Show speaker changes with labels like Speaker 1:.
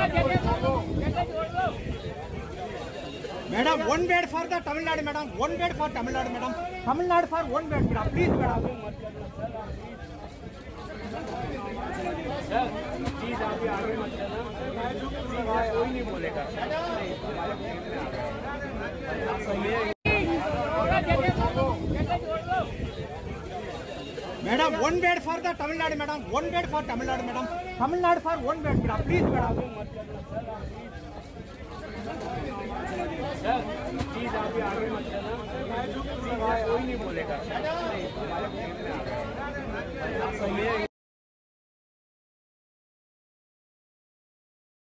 Speaker 1: Madam, one bed for the Tamil Nadu, madam. One bed for Tamil Nadu, madam. Tamil Nadu for one bed, madam. Please, madam.
Speaker 2: Please आप भी आगे मत चलना, कोई नहीं बोलेगा।
Speaker 1: Madam, one bed for the Tamil Nadu, madam. One bed for Tamil Nadu, madam. Tamil Nadu for one bed, madam. Please, madam.
Speaker 2: Please आप भी आगे मत चलना, कोई नहीं बोलेगा।